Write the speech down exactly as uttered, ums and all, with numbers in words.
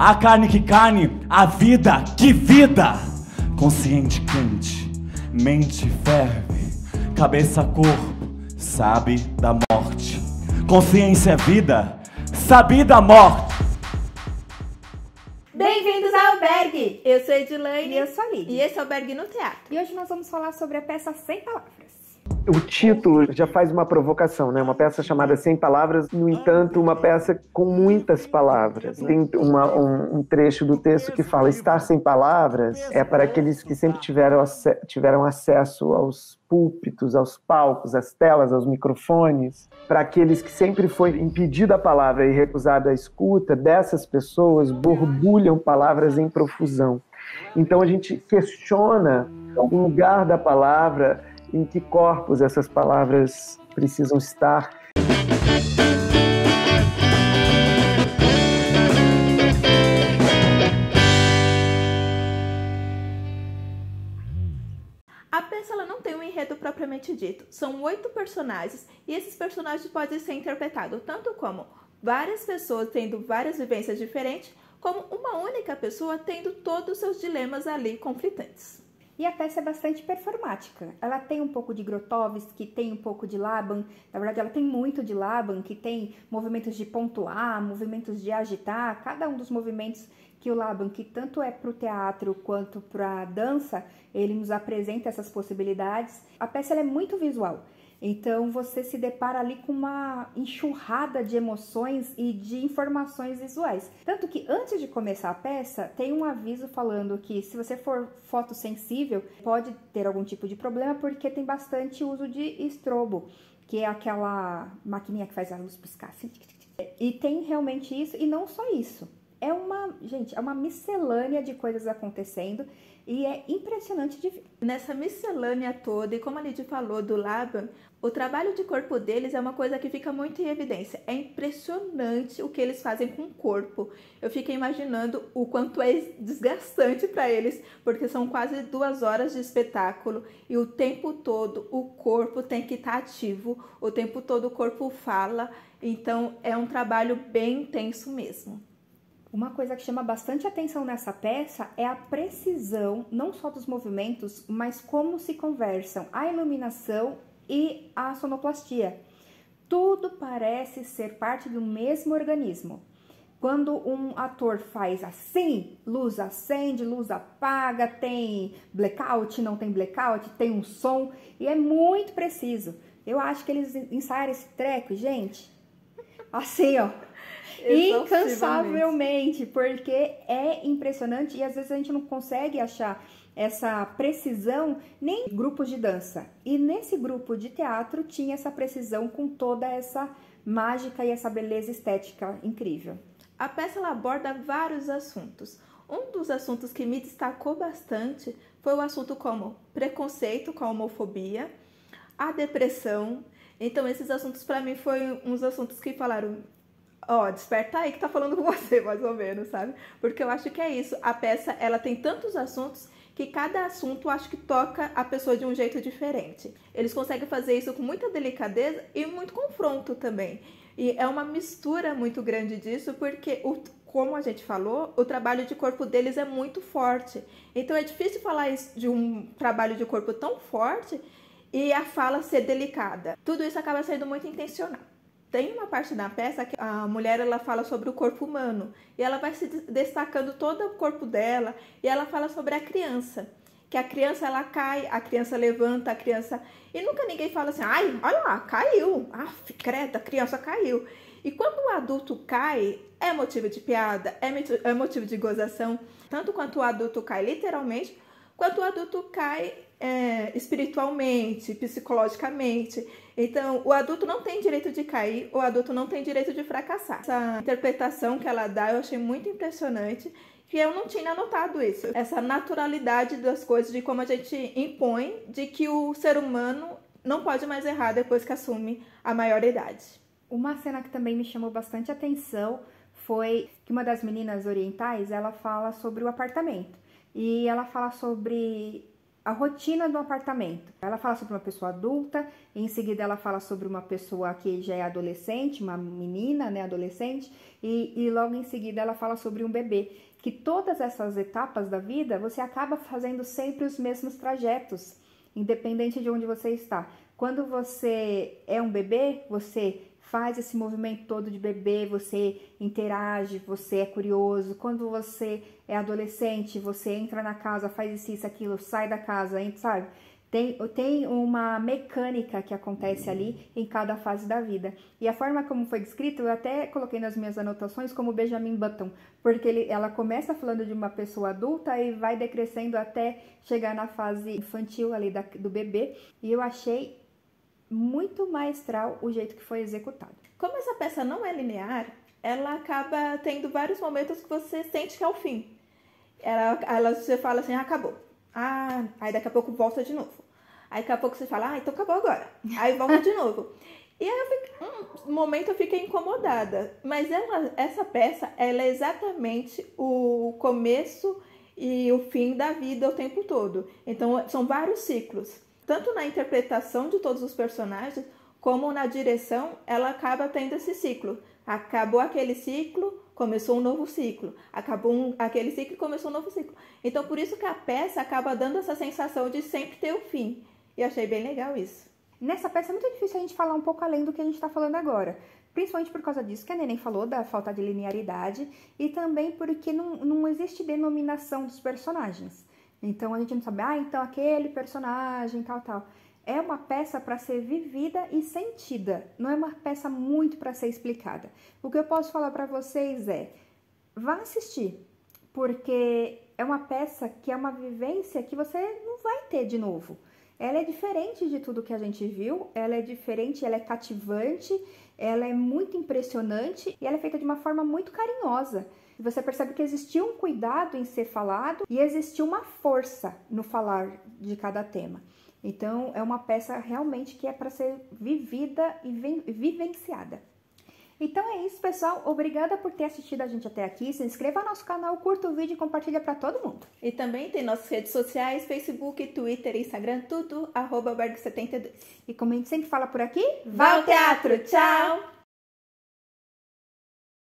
a carne que carne, a vida que vida. Consciente quente, mente ferve, cabeça corpo, sabe da morte. Consciência é vida, sabe da morte. Bem-vindos ao Albergue! Eu sou a Edilane. E eu sou a Lídia. E esse é o Albergue no Teatro. E hoje nós vamos falar sobre a peça Sem Palavras. O título já faz uma provocação, né? Uma peça chamada Sem Palavras, no entanto, uma peça com muitas palavras. Tem uma, um, um trecho do texto que fala: estar sem palavras é para aqueles que sempre tiveram, tiveram acesso aos púlpitos, aos palcos, às telas, aos microfones. Para aqueles que sempre foi impedida a palavra e recusada a escuta, dessas pessoas borbulham palavras em profusão. Então a gente questiona o lugar da palavra, em que corpos essas palavras precisam estar. A peça ela não tem um enredo propriamente dito. São oito personagens e esses personagens podem ser interpretados tanto como várias pessoas tendo várias vivências diferentes, como uma única pessoa tendo todos os seus dilemas ali conflitantes. E a peça é bastante performática. Ela tem um pouco de Grotowski, tem um pouco de Laban. Na verdade, ela tem muito de Laban, que tem movimentos de pontuar, movimentos de agitar. Cada um dos movimentos que o Laban, que tanto é para o teatro quanto para a dança, ele nos apresenta essas possibilidades. A peça ela é muito visual. Então, você se depara ali com uma enxurrada de emoções e de informações visuais. Tanto que, antes de começar a peça, tem um aviso falando que, se você for fotossensível, pode ter algum tipo de problema, porque tem bastante uso de estrobo, que é aquela maquininha que faz a luz piscar assim. E tem realmente isso, e não só isso. É uma, gente, é uma miscelânea de coisas acontecendo e é impressionante de ver. Nessa miscelânea toda, e como a Lidia falou do Laban, o trabalho de corpo deles é uma coisa que fica muito em evidência. É impressionante o que eles fazem com o corpo. Eu fiquei imaginando o quanto é desgastante para eles, porque são quase duas horas de espetáculo e o tempo todo o corpo tem que estar ativo, o tempo todo o corpo fala, então é um trabalho bem intenso mesmo. Uma coisa que chama bastante atenção nessa peça é a precisão, não só dos movimentos, mas como se conversam a iluminação e a sonoplastia. Tudo parece ser parte do mesmo organismo. Quando um ator faz assim, luz acende, luz apaga, tem blackout, não tem blackout, tem um som, e é muito preciso. Eu acho que eles ensaiaram esse treco, gente, assim, ó. Incansavelmente, porque é impressionante e às vezes a gente não consegue achar essa precisão nem em grupos de dança. E nesse grupo de teatro tinha essa precisão com toda essa mágica e essa beleza estética incrível. A peça ela aborda vários assuntos. Um dos assuntos que me destacou bastante foi o assunto como preconceito com a homofobia, a depressão. Então esses assuntos para mim foram uns assuntos que falaram: ó, oh, desperta aí que tá falando com você, mais ou menos, sabe? Porque eu acho que é isso. A peça, ela tem tantos assuntos que cada assunto eu acho que toca a pessoa de um jeito diferente. Eles conseguem fazer isso com muita delicadeza e muito confronto também. E é uma mistura muito grande disso, porque, o, como a gente falou, o trabalho de corpo deles é muito forte. Então é difícil falar isso de um trabalho de corpo tão forte e a fala ser delicada. Tudo isso acaba sendo muito intencional. Tem uma parte da peça que a mulher ela fala sobre o corpo humano e ela vai se destacando todo o corpo dela e ela fala sobre a criança, que a criança ela cai, a criança levanta, a criança... E nunca ninguém fala assim: ai, olha lá, caiu, ah, credo, a criança caiu. E quando o adulto cai, é motivo de piada, é motivo de gozação, tanto quanto o adulto cai literalmente, quanto o adulto cai é, espiritualmente, psicologicamente. Então, o adulto não tem direito de cair, o adulto não tem direito de fracassar. Essa interpretação que ela dá eu achei muito impressionante, que eu não tinha notado isso. Essa naturalidade das coisas, de como a gente impõe, de que o ser humano não pode mais errar depois que assume a maioridade. Uma cena que também me chamou bastante atenção foi que uma das meninas orientais, ela fala sobre o apartamento. E ela fala sobre a rotina do apartamento. Ela fala sobre uma pessoa adulta, em seguida ela fala sobre uma pessoa que já é adolescente, uma menina, né, adolescente, e, e logo em seguida ela fala sobre um bebê. Que todas essas etapas da vida, você acaba fazendo sempre os mesmos trajetos, independente de onde você está. Quando você é um bebê, você faz esse movimento todo de bebê, você interage, você é curioso. Quando você é adolescente, você entra na casa, faz isso, isso, aquilo, sai da casa, sabe? Tem, tem uma mecânica que acontece ali em cada fase da vida. E a forma como foi descrito, eu até coloquei nas minhas anotações como Benjamin Button, porque ele, ela começa falando de uma pessoa adulta e vai decrescendo até chegar na fase infantil ali da, do bebê. E eu achei muito maestral o jeito que foi executado. Como essa peça não é linear, ela acaba tendo vários momentos que você sente que é o fim. Ela, ela, você fala assim, ah, acabou. Ah, aí daqui a pouco volta de novo. Aí daqui a pouco você fala, ah, então acabou agora. Aí volta de novo. E aí, eu fico, um momento eu fiquei incomodada. Mas ela, essa peça, ela é exatamente o começo e o fim da vida o tempo todo. Então, são vários ciclos. Tanto na interpretação de todos os personagens, como na direção, ela acaba tendo esse ciclo. Acabou aquele ciclo, começou um novo ciclo. Acabou um, aquele ciclo e começou um novo ciclo. Então, por isso que a peça acaba dando essa sensação de sempre ter o fim. E achei bem legal isso. Nessa peça é muito difícil a gente falar um pouco além do que a gente está falando agora. Principalmente por causa disso que a Neném falou, da falta de linearidade. E também porque não, não existe denominação dos personagens. Então, a gente não sabe, ah, então aquele personagem, tal, tal. É uma peça para ser vivida e sentida. Não é uma peça muito para ser explicada. O que eu posso falar para vocês é, vá assistir. Porque é uma peça que é uma vivência que você não vai ter de novo. Ela é diferente de tudo que a gente viu. Ela é diferente, ela é cativante, ela é muito impressionante e ela é feita de uma forma muito carinhosa. Você percebe que existiu um cuidado em ser falado e existiu uma força no falar de cada tema. Então, é uma peça realmente que é para ser vivida e vivenciada. Então é isso, pessoal. Obrigada por ter assistido a gente até aqui. Se inscreva no nosso canal, curta o vídeo e compartilha para todo mundo. E também tem nossas redes sociais, Facebook, Twitter, Instagram, tudo, arroba Berg setenta e dois. E como a gente sempre fala por aqui, vá ao teatro! Tchau!